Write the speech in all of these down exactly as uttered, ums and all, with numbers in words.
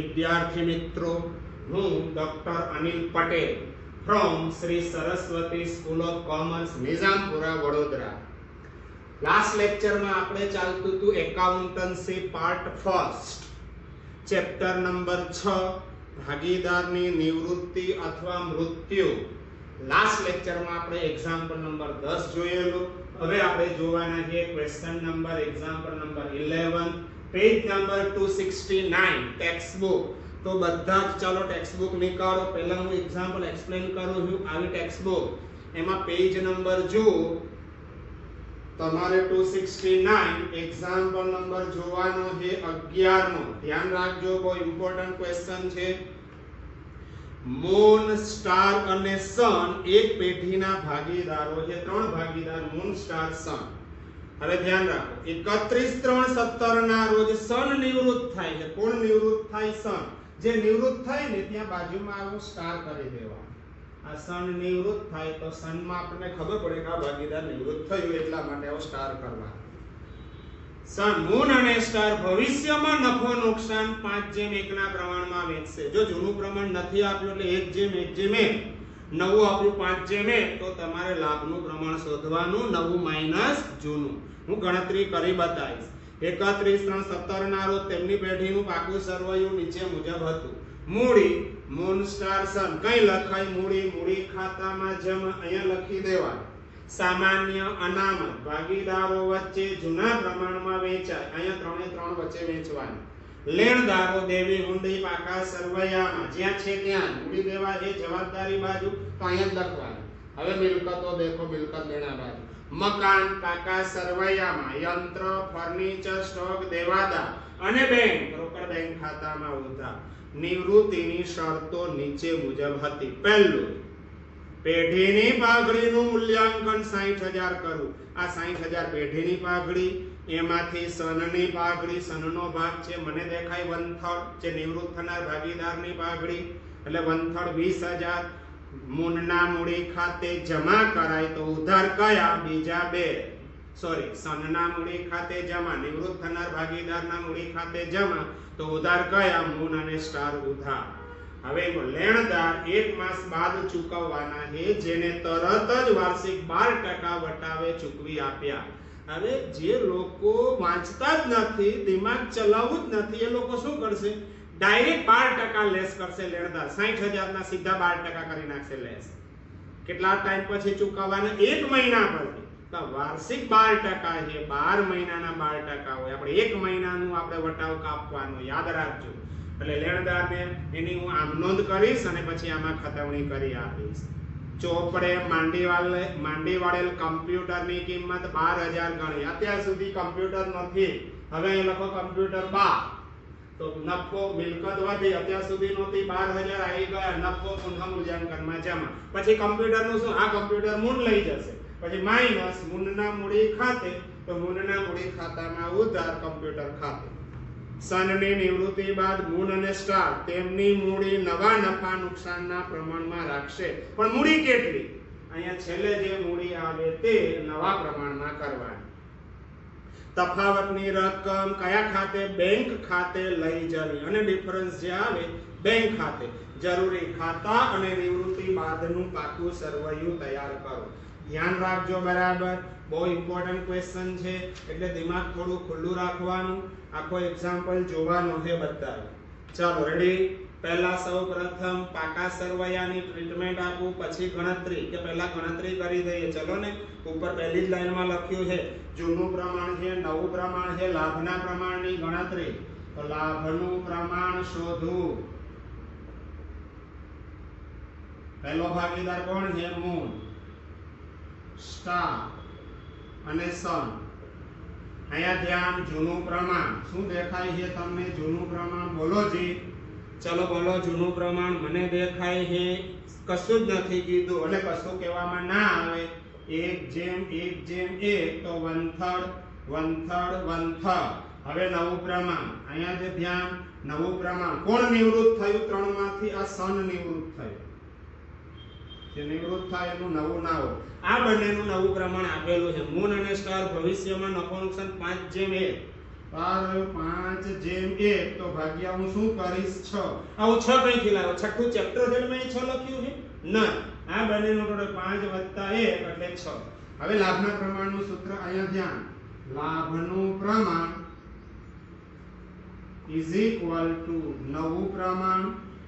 विद्यार्थी मित्रों, हूँ doctor Anil Patel from Shri Saraswati school of commerce Nizampura Vadodara. Last lecture में आपणे चालतुं हतुं accountancy part first, chapter number छ भागीदारनी निवृत्ति अथवा मृत्यु। लास्ट लेक्चर में आपणे एग्जाम्पल नंबर दस जोयेलो। हवे आपणे जोवाना छे question number example number eleven, page number two sixty nine text book. तो बधा चलो टेक्स्ट बुक निकालो। पहला हूँ एग्जाम्पल एक्सप्लेन करूं छुं। आवी टेक्स्ट बुक एमां पेज नंबर जो तमारे two sixty nine example number जोवानो छे अगियार मो। ध्यान राखजो, बहुत इंपोर्टंट क्वेश्चन छे। मून, स्टार अने सन एक पेढीना भागीदारो छे। त्रण भागीदार मून, स्टार, सन। હવે ધ્યાન રાખો, એકત્રીસ ત્રણ સત્તર ના રોજ સન નિવૃત્ત થાય છે। કોણ નિવૃત્ત થાય? સન। જે નિવૃત્ત થાય ને ત્યાં બાજુમાં આવું સ્ટાર કરી દેવાનું। આ સન નિવૃત્ત થાય તો સન માં આપણને ખબર પડે કે આ ભાગીદાર નિવૃત્ત થયું, એટલા માટે આવો સ્ટાર કરવાનો। સન, મૂન અને સ્ટાર ભવિષ્યમાં નફો નુકસાન પાંચ જેમ એક ના પ્રમાણમાં વેચશે। જો જૂનું પ્રમાણ નથી આપ્યું એટલે એક જેમ એક જેમ એક, નવું આપ્યું પાંચ જેમ એક, તો તમારે લાભનું પ્રમાણ શોધવાનું, નવું માઈનસ જૂનું। હું ગણતરી કરી બતાવીશ। એકત્રીસ ત્રણ સત્તર ના રોજ તેમની પેઢીનું પાકું સરવૈયું નીચે મુજબ હતું। મૂડી, મૂન, સ્ટાર, સન કઈ લખાય? મૂડી, મૂડી ખાતામાં જમા અહીંયા લખી દેવાનું। સામાન્ય અનામત ભાગીદારો વચ્ચે જૂના પ્રમાણમાં વેચાય, અહીંયા ત્રણે ત્રણ વચ્ચે વેચવાનું। લેણદારો દેવી હુંડી પાકા સરવૈયામાં, જ્યાં છે ત્યાં મૂડી દેવા એ જવાબદારી બાજુ, તો અહીંયા જ લખવાનું। હવે મિલકતો દેખો, મિલકત લેણા બાજુ। મકાન પાકા સરવૈયામાં, યંત્ર, ફર્નિચર, સ્ટોક દેવાદાર અને બેંક રોકડ બેંક ખાતામાં ઉધાર। નિવૃત્તિની શરતો નીચે મુજબ હતી। પહેલું, પેઢીની પાઘડીનું મૂલ્યાંકન સાઠ હજાર કરવું। આ સાઠ હજાર પેઢીની પાઘડી, એમાંથી સનની પાઘડી, સનનો ભાગ છે મને દેખાય વનથળ, જે નિવૃત્ત થનાર ભાગીદારની પાઘડી, એટલે વનથળ વીસ હજાર। મૂનના મૂડી ખાતે જમા કરાય તો ઉધાર કયા? બીજા બે, સોરી, સનના મૂડી ખાતે જમા, નિવૃત્ત થનાર ભાગીદારના મૂડી ખાતે જમા, તો ઉધાર કયા? મૂન અને સ્ટાર ઉધાર। હવે લેણદાર એક માસ બાદ ચૂકવવાના છે, જેને તરત જ વાર્ષિક બાર ટકા વટાવે ચૂકવી આપ્યા। હવે જે લોકો વાંચતા જ નથી, દિમાગ ચલાવવું જ નથી, એ લોકો શું કરશે? डायरेक्ट बार टका लेस करसे लेणदार साठ हजार ना सीधा बार टका करी नाखशे लेस। કેટલા ટાઈમ પછી ચૂકવવાના? એક મહિના પછી। તો વાર્ષિક બાર ટકા છે, બાર મહિનાના બાર ટકા હોય, આપણે એક મહિનાનું આપણે વટાવ કાપવાનો, યાદ રાખજો। એટલે લેણદારને એની હું આમ નોંધ કરીશ અને પછી આમાં ખતવણી કરી આપીશ। ચોપડે માંડી વાળે માંડી વાળેલ કમ્પ્યુટરની કિંમત બાર હજાર ગણી। અત્યાર સુધી કમ્પ્યુટર નથી, હવે અહીં લખો કમ્પ્યુટર બાર, तो नफो मिलकत वधी, અત્યાર સુધી નોતી બાર હજાર આવી ગયા, નફો પુનઃ મૂલ્યાંકનમાં જમા। પછી કમ્પ્યુટર નું શું? આ કમ્પ્યુટર મૂન લઈ જશે, પછી માઈનસ મૂનના મૂડી ખાતે, તો મૂનના મૂડી ખાતામાં ઉધાર કમ્પ્યુટર ખાતે। સનની નિવૃત્તિ બાદ મૂન અને સ્ટાર તેમની મૂડી નવા નફા નુકસાનના પ્રમાણમાં રાખશે, પણ મૂડી કેટલી? અહીંયા છેલ્લે જે મૂડી આવે તે નવા પ્રમાણમાં કરવાની। તફાવતની રકમ કયા ખાતે? બેંક ખાતે લઈ જવી, અને ડિફરન્સ જે આવે બેંક ખાતે। જરૂરી ખાતા અને નિવૃત્તિ બાદનું પાકું સરવૈયું તૈયાર કરો। ધ્યાન રાખજો બરાબર, બહુ ઇમ્પોર્ટન્ટ ક્વેશ્ચન છે, એટલે દિમાગ થોડું ખુલ્લું રાખવાનું। આખો એક્ઝામ્પલ જોવાનો છે બધા। ચાલો રેડી। પહેલા સૌ પ્રથમ પાકા સરવૈયાની ટ્રીટમેન્ટ આપું, પછી ગણતરી, કે પહેલા ગણતરી કરી દઈએ। ચલો ને, ઉપર પહેલી જ લાઈનમાં લખ્યું છે જૂનું પ્રમાણ છે, નવું પ્રમાણ છે, લાભના પ્રમાણની ગણતરી। તો લાભનું પ્રમાણ શોધવું। પહેલો ભાગીદાર કોણ છે? મૂન, સ્ટાર અને સન। અહીંયા ध्यान, જૂનું પ્રમાણ શું દેખાય છે તમને? જૂનું પ્રમાણ બોલો જી, चलो बोलो। जूનું प्रमाण मने देखाय है, कशुं ज नथी कीधुं, એટલે કશું કહેવામાં ના આવે। એક જેમ એક જેમ એક, તો one third one third one third. હવે નવું પ્રમાણ, અહીંયા જે ધ્યાન, નવું પ્રમાણ કોણ નિવૃત્ત થયું? ત્રણમાંથી આ સન નિવૃત્ત થયું, જે નિવૃત્ત થાય એનું નવું ના હોય। આ બંનેનું નવું પ્રમાણ આપેલું છે। મૂન અને સ્ટાર ભવિષ્યમાં નફો નુકસાન પાંચ જેમ એક, તો આ રહ્યું પાંચ જેમ એક, તો ભાગ્યા હું શું કરીશ છ. આવું છ કઈથી લાવ્યો? છઠ્ઠું ચેપ્ટર છે મેં છ લખ્યું છે ના, આ બંનેનો ટોટલ પાંચ વત્તા એક એટલે છ. હવે લાભના પ્રમાણનું સૂત્ર અહીંયા ધ્યાન. લાભનું પ્રમાણ is equal to નવું પ્રમાણ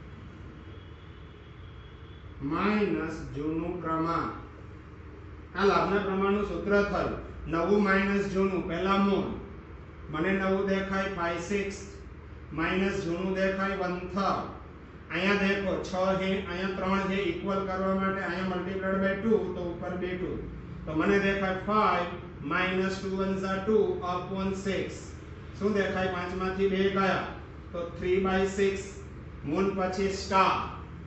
માઈનસ જૂનું પ્રમાણ. આ લાભના પ્રમાણનું સૂત્ર થયું. નવું માઈનસ જૂનું, પહેલા મૂળ મને નવું દેખાય પાંચ સિક્સ માઈનસ જૂનું દેખાય એક થર્ડ. અહીંયા દેખો છ છે, અહીંયા ત્રણ છે, ઇક્વલ કરવા માટે અહીંયા મલ્ટીપ્લાઈડ બાય ટુ, તો ઉપર બે ટુ, તો મને દેખાય પાંચ માઈનસ ટુ વન ઝા ટુ અપોન સિક્સ. શું દેખાય? પાંચ માંથી બે ગયા તો ત્રણ બાય સિક્સ, મૂળ પછી સ્ટાર.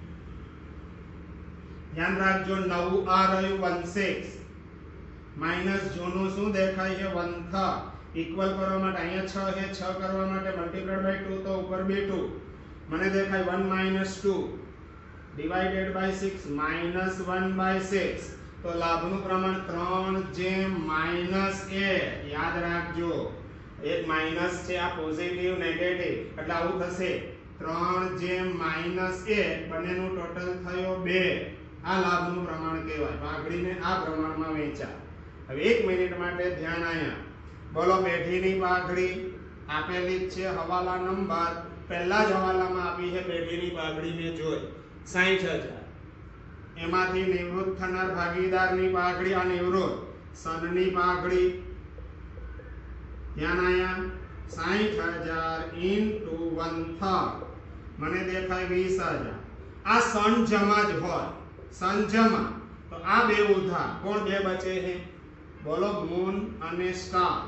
ધ્યાન રાખજો નવું આ રહ્યું સિક્સટીન માઈનસ જૂનું શું દેખાય છે એક થર્ડ. ઇક્વલ કરવા માટે અહીંયા છ છે, છ કરવા માટે મલ્ટીપ્લાઈડ બાય ટુ, તો ઉપર બે ટુ, મને દેખાય એક minus two divided by six minus one by six. તો લાભનું પ્રમાણ ત્રણ જેમ માઈનસ એક. યાદ રાખજો એક માઈનસ છે, આ પોઝિટિવ નેગેટિવ, એટલે આવું થશે ત્રણ જેમ માઈનસ એક, બંનેનું ટોટલ થયો બે. આ લાભનું પ્રમાણ કહેવાય. પાઘડીને આ પ્રમાણમાં વહેંચા. હવે એક મિનિટ માટે ધ્યાન અહીંયા. બોલો પેઢીની પાઘડી આપેલી જ છે, હવાલા નંબર પહેલા જ હવાલામાં આપી છે. પેઢીની પાઘડીને જોઈ સાઠ હજાર, એમાંથી નિવૃત્ત થનાર ભાગીદારની પાઘડી, આ નિવૃત્ત સનની પાઘડી. ધ્યાન અહીંયા સાઠ હજાર ઇન્ટુ વન થર્ડ, મને દેખાય વીસ હજાર. આ સન જમા જ હોય, સન જમા, તો આ બે ઉધાર. કોણ બે બચે છે? બોલો મૂન અને સ્ટાર.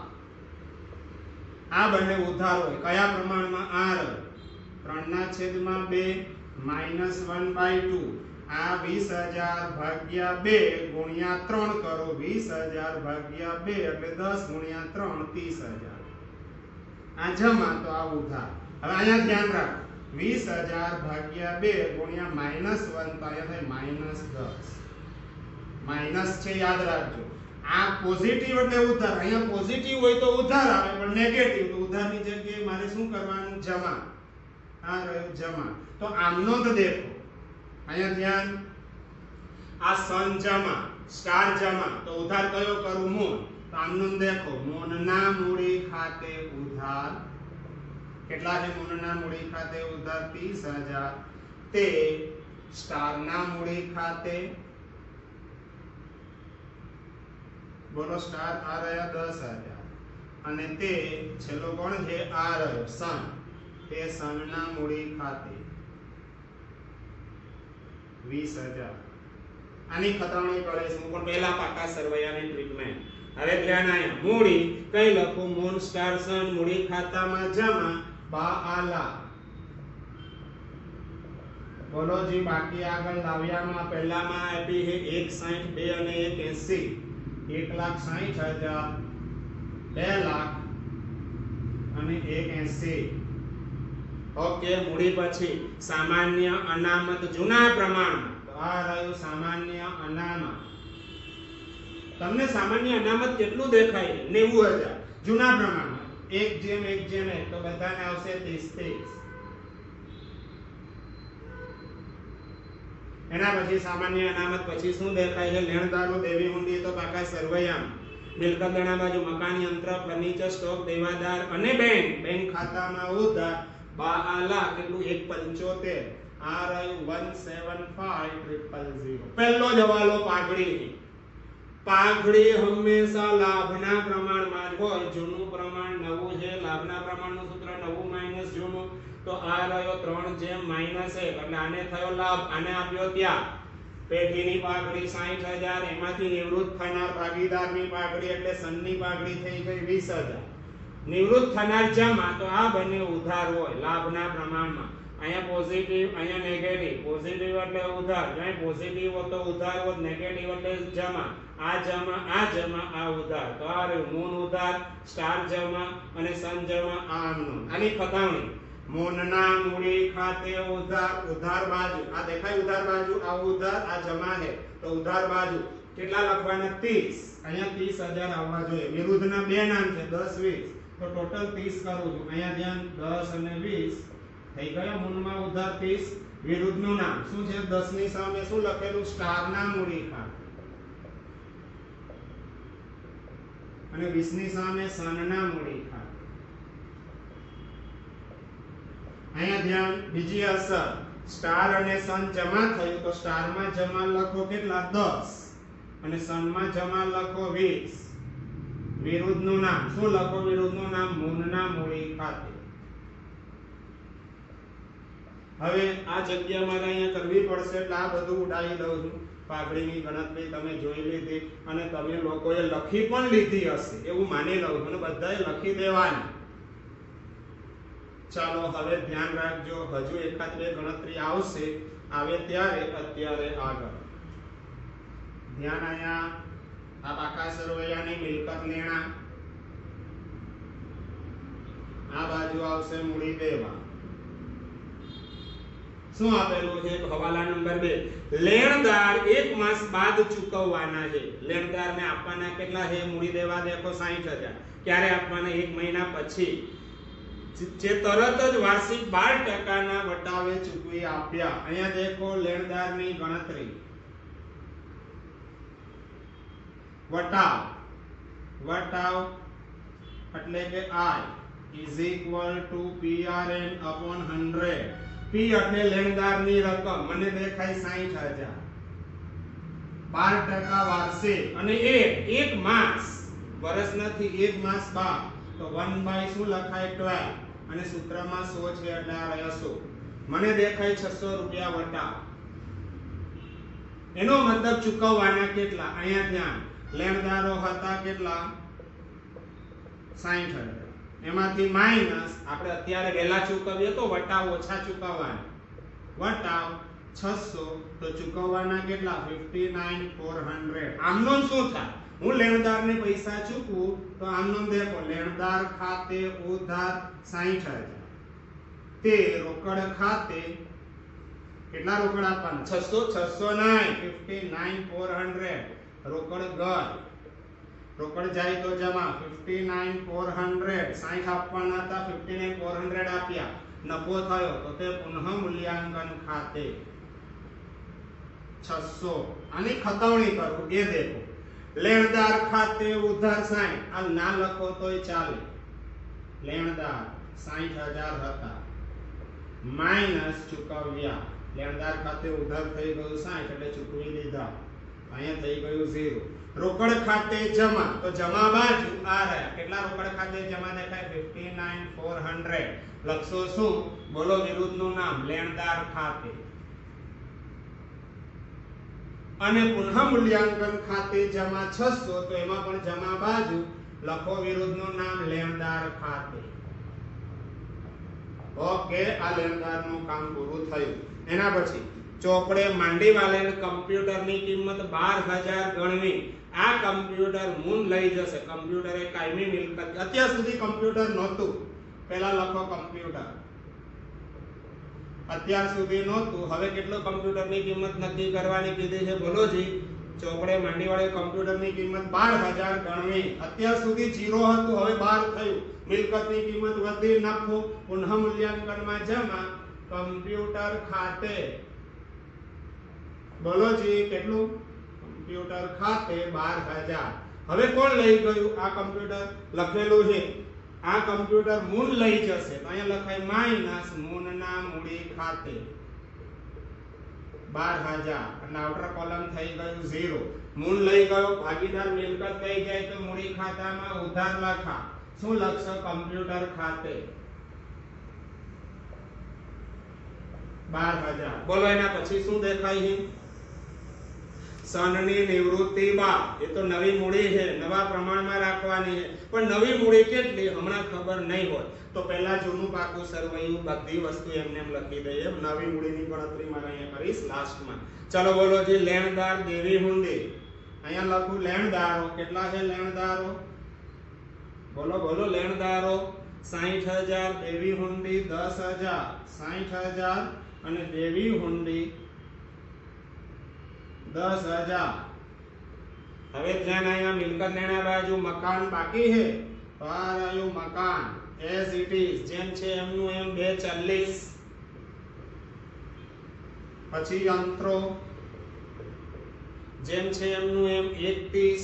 આ બંને ઉધાર હોય. કયા પ્રમાણમાં? આર ત્રણ ના છેદમાં બે માઈનસ વન બાય ટુ. આ વીસ હજાર ભાગ્યા બે ગુણ્યા ત્રણ કરો. વીસ હજાર ભાગ્યા બે એટલે દસ ગુણ્યા ત્રણ ત્રીસ હજાર. આ જમા, તો આ ઉધાર. હવે અહીંયા ધ્યાન રાખો વીસ હજાર ભાગ્યા બે ગુણ્યા માઈનસ વન, તો અહીંયા થાય માઈનસ દસ. માઈનસ છે યાદ રાખજો. આ પોઝિટિવ એટલે ઉધાર. અહીંયા પોઝિટિવ હોય તો ઉધાર આવે, પણ નેગેટિવ તો ઉધારની જગ્યાએ મારે શું કરવાનું? જમા. આ રહ્યું જમા. તો આમનો તો દેખો અહીંયા ધ્યાન. આ સન જમા, સ્ટાર જમા, તો ઉધાર કયો કરું? મૂળ. તો આમનો દેખો મૂળના મૂડી ખાતે ઉધાર. કેટલા છે મૂળના મૂડી ખાતે ઉધાર? ત્રીસ હજાર. તે સ્ટારના મૂડી ખાતે, બોલો સ્ટાર આ રહ્યા દસ હજાર, અને તે છેલ્લો કોણ છે? આ રહ્યો સન, તે સનના મૂડી ખાતે વીસ હજાર. આની ખતરણી કરીશું પણ પહેલા પાકા સરવૈયાની ટ્રીટમેન્ટ. હવે ધ્યાન આયા. મૂડી કઈ લખું? મૂન સ્ટાર સન મૂડી ખાતામાં જમા બા આલા. બોલો જી બાકી આગળ લાવ્યામાં પહેલામાં આપી છે એક સાઠ, બે અને એક એંસી. એક લાખ સાઠ હજાર, બે લાખ અને એક એંસી. ઓકે. મૂડી પછી સામાન્ય અનામત જૂના પ્રમાણમાં, તો આ રહ્યું સામાન્ય અનામત. તમને સામાન્ય અનામત કેટલું દેખાય? નેવું હજાર જૂના પ્રમાણમાં. એક જેમ એક જેમ એક, તો બધાને આવશે ત્રીસ ત્રીસ. એના પછી સામાન્ય અનામત પછી શું દેખાય છે? લેણદારો, દેવી હુંડી, તો પાકા સરવૈયા. મિલકત લેણા બાજુ મકાન, યંત્ર, ફર્નિચર, સ્ટોક, દેવાદાર અને બેંક. બેંક ખાતામાં ઉધાર બાઆલા કેટલું? એક પંચોતેર. આ રહ્યું one seven five triple zero. પહેલો જ હવાલો પાઘડી. પાઘડી હંમેશા લાભના પ્રમાણમાં જ હોય. જૂનું પ્રમાણ નવું છે. લાભના પ્રમાણનું સૂત્ર નવું માઈનસ જૂનું. તો આ રહ્યો ત્રણ જેમ માઈનસ એક, એટલે આને થયો લાભ, આને આપ્યો ત્યાં. પેઢીની પાઘડી સાઠ હજાર, એમાંથી નિવૃત્ત થનાર ભાગીદારની પાઘડી એટલે સનની પાઘડી થઈ ગઈ વીસ હજાર. નિવૃત્ત થનાર જમા, તો આ બંને ઉધાર હોય લાભના પ્રમાણમાં. અહીંયા પોઝિટિવ, અહીંયા નેગેટિવ. પોઝિટિવ એટલે ઉધાર, જો પોઝિટિવ હોય તો ઉધાર હોય, નેગેટિવ એટલે જમા. આ જમા, આ જમા, આ ઉધાર. તો આ રહ્યું મૂન ઉધાર, સ્ટાર જમા અને સન જમા. આ આમનું. આની ખતાવણી. મૂનના મૂડી ખાતે ઉધાર, ઉધાર બાજુ આ દેખાય ઉધાર બાજુ, આ ઉધાર, આ જમા છે, તો ઉધાર બાજુ કેટલા લખવાના? ત્રીસ. અહીંયા ત્રીસ હજાર આવવા જોઈએ. વિરુદ્ધના બે નામ છે દસ વીસ, તો ટોટલ ત્રીસ કરું છું. અહીંયા ધ્યાન દસ અને વીસ થઈ ગયા. મૂળમાં ઉધાર ત્રીસ, વિરુદ્ધનું નામ શું છે? દસ ની સામે શું લખેલું? સ્ટારના મૂડી ખાતે, અને વીસ ની સામે સનના મૂડી ખાતે. અહીંયા ધ્યાન, બીજી અસર, સ્ટાર અને સન જમા થયું તો સ્ટારમાં જમા લખો કેટલા? દસ, અને સનમાં જમા લખો વીસ. વિરુદ્ધનું નામ શું લખો? વિરુદ્ધનું નામ મૂળના મૂડી ખાતે. હવે આ જગ્યા મારે અહીંયા કરવી પડશે એટલે આ બધું ઉડાવી દઉં છું. પાઘડીની ગણતરી તમે જોઈ લીધી અને તમે લોકોએ લખી પણ લીધી હશે એવું માની લઉં છું, અને બધાએ લખી દેવાની. ચાલો હવે ધ્યાન રાખજો, હજુ એકાદ બે ગણતરી આવશે, આવે ત્યારે. અત્યારે આગળ ધ્યાન, અહીંયા આ પાકા સરવૈયાની મિલકત લેણા, આ બાજુ આવશે મૂડી દેવા. શું આપેલું છે? હવાલા નંબર બે, લેણદાર એક માસ બાદ ચૂકવવાના છે. લેણદારને આપવાના કેટલા છે? મૂડી દેવા દેખો સાઠ હજાર. ક્યારે આપવાના? એક મહિના પછી, જે તરત જ વાર્ષિક બાર ટકા ના વટાવે ચૂકવી આપ્યા. અહીંયા દેખો લેણદારની ગણતરી. વટાવ, વટાવ એટલે કે I is equal to P R N upon one hundred. P એટલે લેણદારની રકમ, મને દેખાય સાઠ હજાર. બાર ટકા વાર્ષિક, અને એક એક માસ, વર્ષ નથી, એક માસ બાદ તો one by શું લખાય? બાર, અને સૂત્રમાં સો છે એટલે આ રહ્યા સો. મને દેખાય છસો રૂપિયા વટાવ. એનો મતલબ ચૂકવવાના કેટલા? અહીંયા ધ્યાન, લેણદારો હતા કેટલા? સાઠ હજાર. એમાંથી માઈનસ આપણે અત્યારે વહેલા ચૂકવીએ તો વટાવ ઓછા ચૂકવવાના. વટાવ છસો, તો ચૂકવવાના કેટલા? પંચાવન હજાર ચારસો. આમનો શું થાય? હું લેણદારને પૈસા ચૂકવું તો આમનો દેખો, લેણદાર ખાતે ઉધાર સાઠ હજાર, તે રોકડ ખાતે કેટલા રોકડ આપવાના? છસો. છસો નહીં, પંચાવન હજાર ચારસો. રોકડ ગઈ, રોકડ જાય તો જમા. પંચાવન હજાર ચારસો, સાઠ આપવાના હતા, પંચાવન હજાર ચારસો આપ્યા. નફો થયો તો તે પુનઃ મૂલ્યાંકન ખાતે છસો. આની ખતવણી કરું એ દેખો, લેણદાર ખાતે ઉધાર સાઠ, આ ના લખો તોય ચાલે. લેણદાર સાઠ હજાર હતા, માઈનસ ચૂકવ્યા. લેણદાર ખાતે ઉધાર થઈ ગયું સાઠ એટલે ચૂકવી લીધા, અહીંયા થઈ ગયું ઝીરો. રોકડ ખાતે જમા, તો જમા બાજુ આ રહ્યા. કેટલા રોકડ ખાતે જમા દેખાય? પંચાવન હજાર ચારસો. લખશો શું? બોલો વિરુદ્ધનું નામ, લેણદાર ખાતે. અને પુનઃ મૂલ્યાંકન ખાતે જમા છસો, તો એમાં પણ જમા બાજુ લખો વિરુદ્ધનું નામ, લેણદાર ખાતે. ઓકે, આ લેણદારનું કામ પૂરું થયું. એના પછી ચોપડે માંડી વાળાને કમ્પ્યુટરની કિંમત બાર હજાર ગણવી. આ કમ્પ્યુટર મૂન લઈ જશે. કમ્પ્યુટર એ કાયમી મિલકત. અત્યાર સુધી કમ્પ્યુટર નહોતું, પહેલા લખો કમ્પ્યુટર. અત્યાર સુધી નહોતું, હવે કેટલો કમ્પ્યુટરની કિંમત નક્કી કરવાની કીધી છે? બોલો જી. ચોપડે માંડી વાળે કમ્પ્યુટરની કિંમત બાર હજાર ગણવી. અત્યાર સુધી જીરો હતું, હવે બાર થયું. મિલકતની કિંમત વધી, નફો પુનઃ મૂલ્યાંકનમાં જમા. કમ્પ્યુટર ખાતે બોલો જી કેટલું? કમ્પ્યુટર ખાતે બાર હજાર. હવે કોણ લઈ ગયું? આ કમ્પ્યુટર લખેલું છે. આ કમ્પ્યુટર મૂન લઈ જશે તો અહીંયા લખાય માઈનસ મૂનના મૂડી ખાતે બાર હજાર, એટલે આઉટર કોલમ થઈ ગયું ઝીરો. મૂન લઈ ગયો, ભાગીદાર મિલકત લઈ જાય તો મૂડી ખાતામાં ઉધાર લખા. શું લખશો? કમ્પ્યુટર ખાતે બાર હજાર. બોલો એના પછી શું દેખાય છે? સનની નિવૃત્તિ બાદ. એ તો નવી મૂડી છે, નવા પ્રમાણમાં રાખવાની છે, પણ નવી મૂડી કેટલી હમણાં ખબર નહીં હોય તો પહેલા જૂનું પાકું સરવૈયું બધી વસ્તુ એમને એમ લખી દઈએ. નવી મૂડીની ગણતરી મારે અહીંયા કરીશ લાસ્ટમાં. ચલો બોલો જી, લેણદાર દેવી હુંડી. અહીંયા લખું લેણદારો. કેટલા છે લેણદારો? બોલો બોલો લેણદારો સાઠ હજાર, દેવી હુંડી દસ હજાર. સાઠ હજાર અને દેવી હુંડી દસ હજાર. હવે ધ્યાન, અહીંયા મિલકત લેણા બાજુ મકાન બાકી છે તો આ રહ્યું મકાન એઝ ઇટ ઇઝ જેમ છે એમનું એમ બે ચાલીસ. પછી યંત્રો જેમ છે એમનું એમ એક ત્રીસ.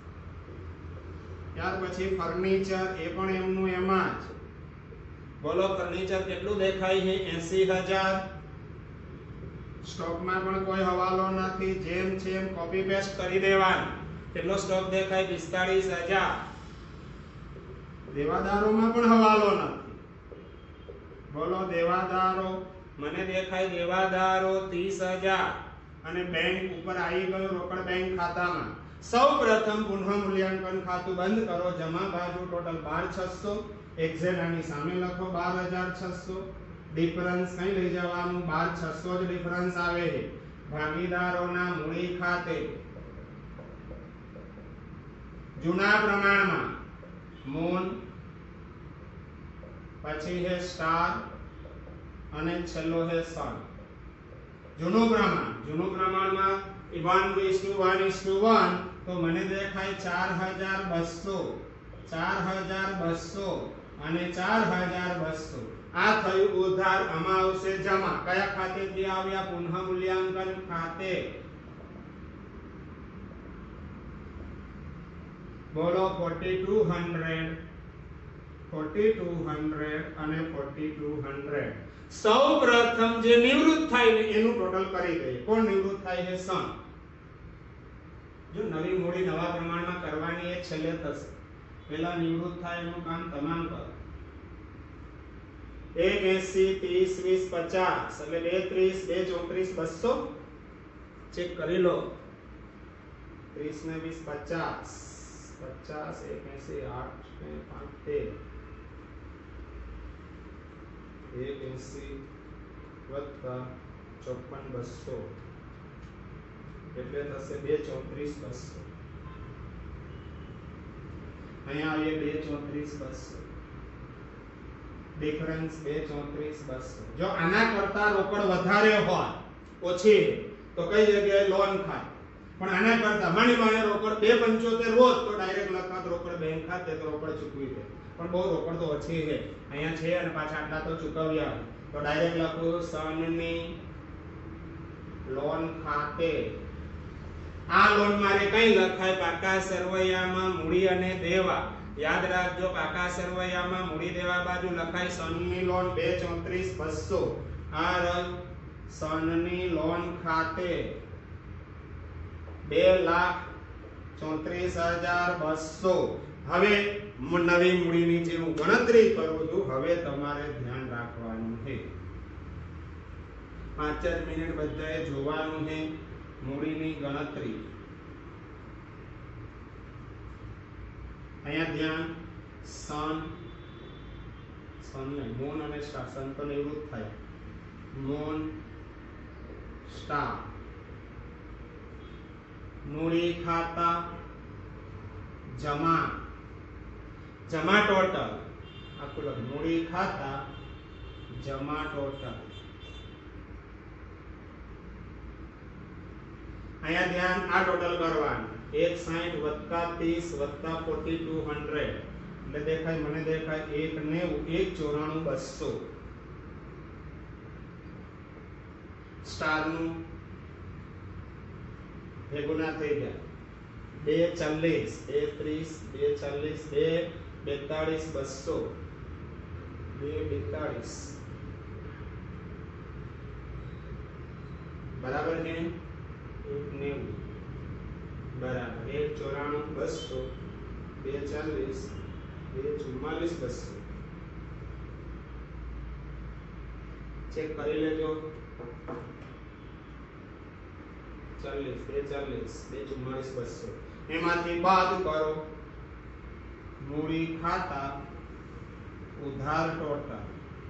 ત્યાર પછી ફર્નિચર એ પણ એમનું એમ જ. બોલો ફર્નિચર કેટલું દેખાય છે? એંસી હજાર. સ્ટોકમાં પણ કોઈ હવાલો નથી, જેમ છે એમ કોપી પેસ્ટ કરી દેવાનું. કેટલો સ્ટોક દેખાય? પિસ્તાળીસ હજાર. દેવાદારોમાં પણ હવાલો નથી. બોલો દેવાદારો, મને દેખાય દેવાદારો ત્રીસ હજાર. અને બેંક ઉપર આવી ગયો રોકડ બેંક ખાતામાં. સૌ પ્રથમ પુનઃ મૂલ્યાંકન ખાતું બંધ કરો. જમા બાજુ ટોટલ બાર હજાર છસો. એક્ઝેટ આની સામે લખો બાર હજાર છસો. ડિફરન્સ કઈ લઈ જવાનું? બાર હજાર છસો જ ડિફરન્સ આવે છે. ભાગીદારોના મૂડી ખાતે જૂના પ્રમાણમાં મૂન, પછી છે સ્ટાર અને છેલ્લો છે સન. જૂનું પ્રમાણ, જૂનું પ્રમાણમાં one is to one is to one તો મને દેખાય ચાર હજાર બસો. ચાર હજાર બસો અને ચાર હજાર બસો. આ થયું ઉધાર. આમાં આવશે જમા. કયા ખાતેથી આવ્યા? પુનઃ મૂલ્યાંકન ખાતે. બોલો બયાલીસો બયાલીસો અને બયાલીસો. સૌ પ્રથમ જે નિવૃત્ત થાય ને એનું ટોટલ કરી દઈએ. કોણ નિવૃત્ત થાય છે? સન. જો નવી મૂડી નવા પ્રમાણમાં કરવાની એ છેલ્લે થશે. પહેલા નિવૃત્ત થાય એનું કામ તમામ કરો. એક એસી ત્રીસ વીસ પચાસ એટલે બે ત્રીસ બે ચોત્રીસ બસો. ચેક કરી લો. ત્રીસ ને વીસ પચાસ. પચાસ એક એસી આઠ ને પાંચ તેર. એક એસી વત્તા ચોપન બસો એટલે થશે બે ચોત્રીસ બસો. અહીંયા આવીએ બે ચોત્રીસ બસો. ડિફરન્સ બે ચોત્રીસ બસો. જો આના કરતા રોકડ વધારે હોય ઓછી તો કઈ જગ્યાએ લોન ખાય. પણ આના કરતા માની લો રોકડ બે પંચોતેર હોત તો ડાયરેક્ટ લખાત રોકડ બેંક ખાતે તો રોકડ ચૂકવી દે. પણ બહુ રોકડ તો ઓછી છે. અહીંયા છે અને પાછા આટલા તો ચૂકવ્યા તો ડાયરેક્ટ લખું સનની લોન ખાતે. આ લોન મારે કઈ લખાય? પાકા સરવૈયામાં મૂડી અને દેવા. યાદ રાખજો પાકા સરવૈયામાં મૂડી દેવા બાજુ લખાય સનની લોન બે ચોત્રીસ બસો. આ રહ્યું સનની લોન ખાતે બે લાખ ચોત્રીસ હજાર બસો. હવે નવી મૂડીની જે હું ગણતરી કરું છું હવે તમારે ધ્યાન રાખવાનું છે. પાંચ જ મિનિટ બધાએ જોવાનું છે મૂડીની ગણતરી. અહીંયા ધ્યાન. સન સન ને મૂન અને સ્ટાર. સન તો નિવૃત્ત થાય. Moon star. મૂડી ખાતા જમા. જમા ટોટલ આખું લખ. મૂડી ખાતા જમા ટોટલ. અહીંયા ધ્યાન. આ ટોટલ કરવાનું. એક સાઠ વત્તા ત્રીસ વત્તા બયાલીસ સો એટલે દેખાય મને દેખાય એક નેવું એક ચોરાણું બસો. સ્ટાર નું ભેગું ના થઈ ગયા. બે ચાલીસ બે ત્રીસ બે ચાલીસ બે બેતાળીસ બસો. બે બેતાળીસ બરાબર ને? એક નેવું બરાબર. એક ચોરાણું બસો. બે ચાલીસ બે ચુમ્માલીસ બસો. ચેક કરી લેજો. ચાલીસ બે ચાલીસ બે ચુમ્માલીસ બસો. એમાંથી બાદ કરો મૂડી ખાતા ઉધાર ટોટલ.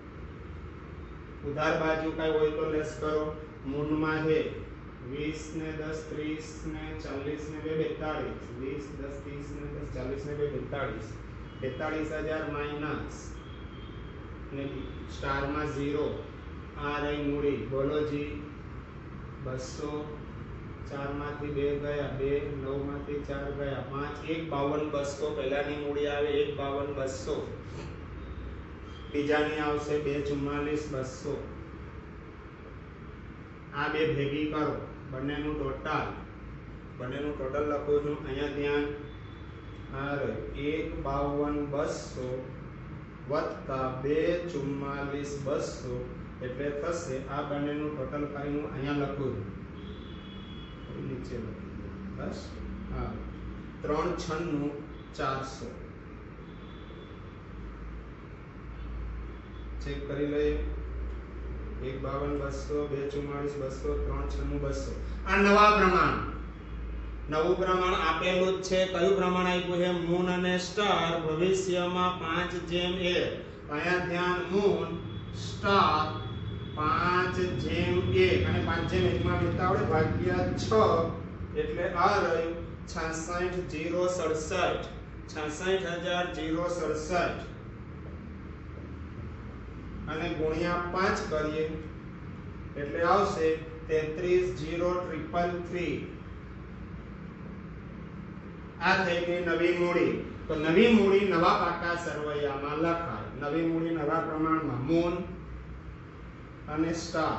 ઉધાર બાજુ કઈ હોય તો લેસ કરો. મૂનમાં છે વીસ ને દસ ત્રીસ ને ચાલીસ ને બે બેતાળીસ. વીસ દસ ત્રીસ ને દસ ચાલીસ ને બે બેતાળીસ. બેતાળીસ હજાર માઇનસ ને સ્ટારમાં ઝીરો. આ રહી મૂડી. બોલો જી. બસો चार मांथी बे गया, बे नौ मांथी चार गया, पांच एक बावन बस्सो पहेलानी मूडी आवे एक बावन बस्सो, बीजानी आवशे बे चुम्मालीस बस्सो। आ बे भेगी करो बनेनु टोटल बनेनु टोटल लखो छुं अहींया ध्यान आ रह्यो एक बावन बस्सो वत्ता बे चुम्मालीस बस्सो એટલે થશે આ બંનેનું ટોટલ કરીને અહીંયા લખું છું નીચે લખી બસ હા ત્રણ છન્નું ચારસો ચેક કરી લઈએ એક બાવન બસ્સો બે ચુમ્માલીસ બસ્સો ત્રણ છન્નું બસ્સો આ નવા પ્રમાણ નવું પ્રમાણ આપેલું જ છે કયું પ્રમાણ આપ્યું છે મૂન અને સ્ટાર ભવિષ્યમાં પાંચ જેમ એક અહીંયા ધ્યાન મૂન સ્ટાર पांच जेम एक અને पांच जेम एक માં વેચતા આવડે ભાગ્યા छ એટલે આ રહ્યું छियासठ जीरो सड़सठ छियासठ हजार जीरो सड़सठ અને ગુણ્યા पांच કરીએ એટલે આવશે तैंतीस जीरो ट्रिपल थ्री આ થઈ ગઈ નવી મૂડી તો નવી મૂડી નવા પાકા સરવૈયામાં લખાય નવી મૂડી નવા પ્રમાણમાં મૂન અને સ્ટાર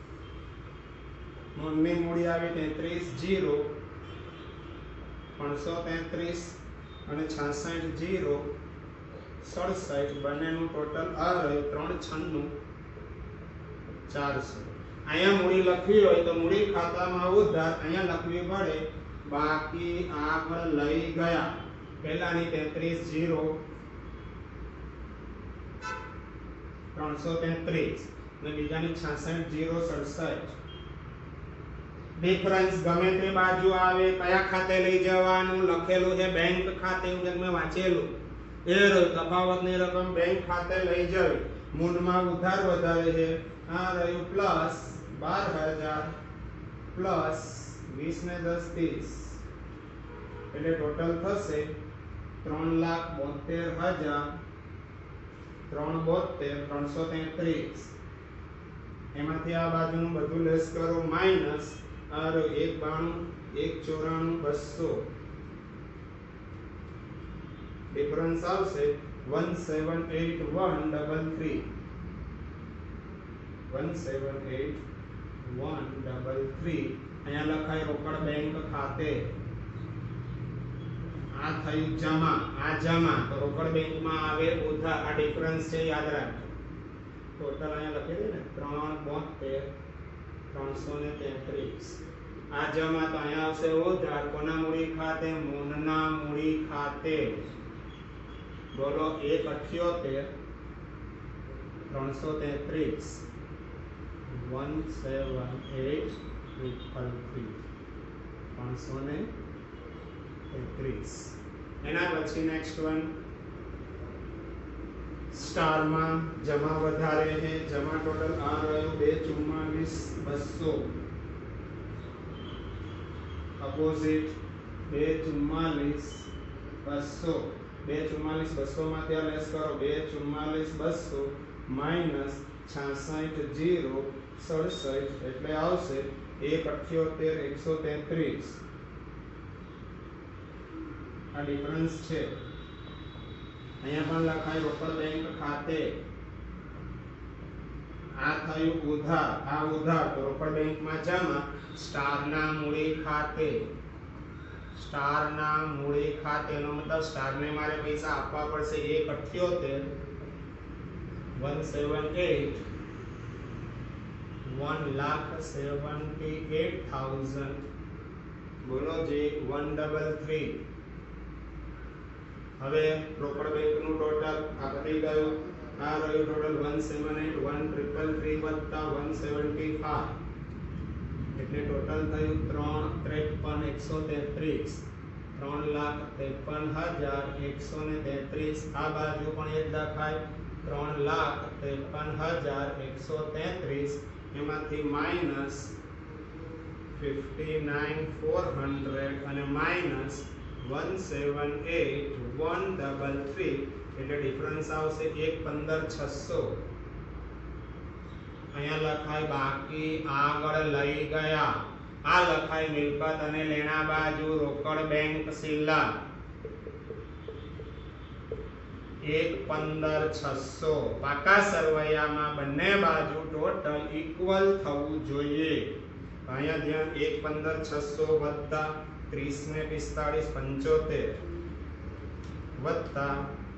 મૂનની મૂડી આવી तैंतीस जीरो पांच सौ तैंतीस અને छियासठ जीरो सड़सठ બંનેનું ટોટલ આ રહ્યું ત્રણ છન્નું ચારસો અહીંયા મૂડી લખવી હોય તો મૂડી ખાતામાં ઉધાર અહીંયા લખવી પડે બાકી આગળ લઈ ગયા પહેલાની तैंतीस जीरो तीन सौ तैंतीस ने बीजानी छियासठ जीरो सड़सठ डिफरन्स गमे ते बाजू आवे कया खाते लई जवानुं लखेलुं छे बैंक खाते उं मैं वांचेलुं ए रह्यो तफावतनी रकम बैंक खाते लई जवी मूलमां उधार वधारे छे आ रह्યું प्लस बारह हज़ार प्लस बीस ने दस तीस એટલે ટોટલ થશે ત્રણ લાખ બોતેર હજાર ત્રણ બોતેર ત્રણસો તેત્રીસ એમાંથી આ બાજુનું બધું લેસ કરો માઈનસ આ રહ્યું એક બાણું એક ચોરાણું બસો ડિફરન્સ આવશે one seven eight one double three one seven eight one double three અહીંયા લખાય રોકડ બેંક ખાતે આ થયું જમા આ જમા તો રોકડ બેંકમાં આવે ઉધાર આ ડિફરન્સ છે યાદ રાખજો ટોટલ અહીંયા લખી દે ને ત્રણ બોતેર ત્રણસો તેત્રીસ આ જમા તો અહીંયા આવશે ઉધાર કોના મૂડી ખાતે મૂનના મૂડી ખાતે બોલો एक अठ्योतेर ત્રણસો તેત્રીસ one seven eight triple three ત્રણસો તેત્રીસ એના પછી નેક્સ્ટ વન स्टार में जमा वधारे है जमा टोटल आ रह्यो बे चुम्मालीस बस्सो अपोजिट बे चुम्मालीस बस्सो बे चुम्मालीस बस्सो में त्या लेस करो बे चुम्मालीस बस्सो माइनस छियासठ जीरो सड़सठ एटले आवशे एक अठ्योतेर एक सौ तेत्रीस आ डिफरन्स छे અહીંયા પણ લખાય રોકડ બેંક ખાતે આ થયું ઉધાર આ ઉધાર તો રોકડ બેંકમાં જમા સ્ટાર ના મૂડી ખાતે स्टार ना मूडी खाते नो मतलब स्टार ने मारे पैसा आपवा पड़से एक अठ्योतेर one seven eight one lakh seventy eight thousand बोलो जी वन डबल थ्री હવે રોકડ બેંક નું ટોટલ આ પતી ગયું આ રહ્યું total one seven eight one triple three વત્તા वन सेवेंटी फाइव એટલે ટોટલ થયું ત્રણ ત્રેપન એકસો તેત્રીસ ત્રણ લાખ ત્રેપન હજાર એકસો તેત્રીસ આ બાજુ પણ એ જ લખાય ત્રણ લાખ ત્રેપન હજાર એકસો તેત્રીસ એમાંથી minus fifty nine four hundred અને minus one seven eight one double three એટલે ડિફરન્સ આવશે एक पंदर छसो અહીંયા લખાય બાકી આગળ લઈ ગયા આ લખાય મિલકત અને લેણા બાજુ રોકડ બેંક શિલ્લક એક પંદર છસો પાકા સરવૈયામાં બંને બાજુ ટોટલ ઇક્વલ થવું જોઈએ. અહીંયા ધ્યાન એક પંદર છસો વત્તા ત્રીસ ને પિસ્તાળીસ પંચોતેર વત્તા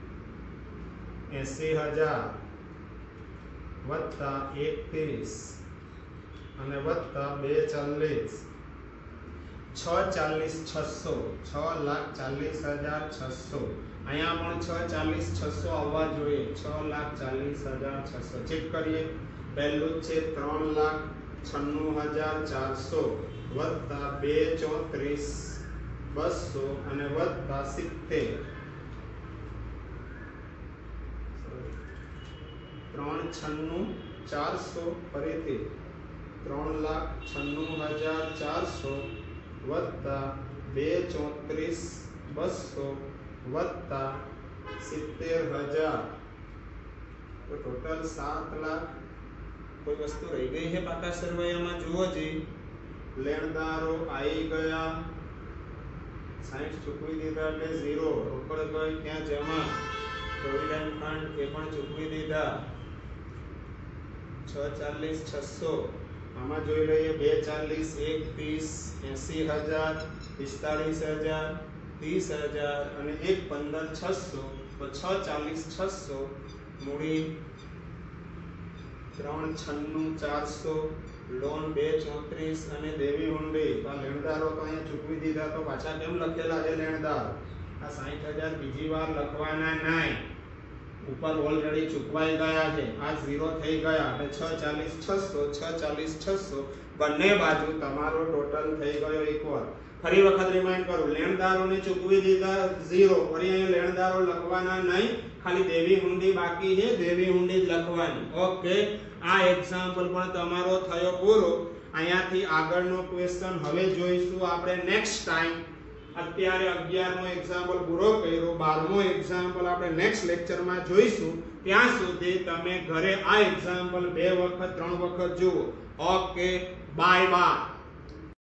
એસી હજાર વત્તા એકત્રીસ અને વત્તા બે ચાલીસ છ ચાલીસ છસો છ લાખ ચાલીસ હજાર છસો. અહીંયા પણ છ ચાલીસ છસો આવવા જોઈએ. છ લાખ ચાલીસ હજાર છસો ચેક કરીએ. પહેલું છે ત્રણ લાખ છન્નું હજાર ચારસો વત્તા બે ચોત્રીસ બસો અને વત્તા સિત્તેર. ત્રણ છન્નું ચારસો ફરીથી ત્રણ લાખ છન્નું હજાર ચારસો વત્તા બે ચોત્રીસ બસો વત્તા સિત્તેર હજાર તો ટોટલ સાત લાખ. કોઈ વસ્તુ રહી ગઈ છે પાકા સરવૈયામાં? જુઓ જી, લેણદારો આવી ગયા, સાઈઠ ચૂકવી દીધા એટલે ઝીરો, રોકડ ગઈ ક્યાં જમા, પ્રોવિડન્ટ ફંડ એ પણ ચૂકવી દીધા. છ ચાલીસ છસો આમાં જોઈ લઈએ. બે ચાલીસ એક ત્રીસ એસી હજાર પિસ્તાળીસ હજાર ત્રીસ હજાર અને એક પંદર છસો તો છ ચાલીસ છસો મૂડી ત્રણ છન્નું ચારસો લોન બે ચોત્રીસ અને દેવી હુંડી. તો લેણદારો તો અહીંયા ચૂકવી દીધા, તો પાછા કેમ લખેલા છે લેણદાર? આ સાઠ હજાર બીજી વાર લખવાના નહીં, ઉપર ઓલરેડી ચૂકવાઈ ગયા છે. આ ઝીરો થઈ ગયા એટલે છ ચાલીસ છસો છ ચાલીસ છસો બંને બાજુ તમારો ટોટલ થઈ ગયો ઇક્વલ. ફરી વખત રિમાઇન્ડ કરું, લેણદારોને ચૂકવી દીધા ઝીરો, ફરી અહીંયા લેણદારો લખવાના નહીં, ખાલી દેવી હુંડી બાકી છે, દેવી હુંડી જ લખવાની. ઓકે, આ એક્ઝામ્પલ પણ તમારો થયો પૂરો. અહીંયાથી આગળનો ક્વેશ્ચન હવે જોઈશું આપણે નેક્સ્ટ ટાઈમ. અત્યારે અગિયાર નો એક્ઝામ્પલ પૂરો કર્યો, બાર મો એક્ઝામ્પલ આપણે નેક્સ્ટ લેક્ચરમાં જોઈશું. ત્યાં સુધી તમે ઘરે આ એક્ઝામ્પલ બે વખત ત્રણ વખત જુઓ. Okay, bye by.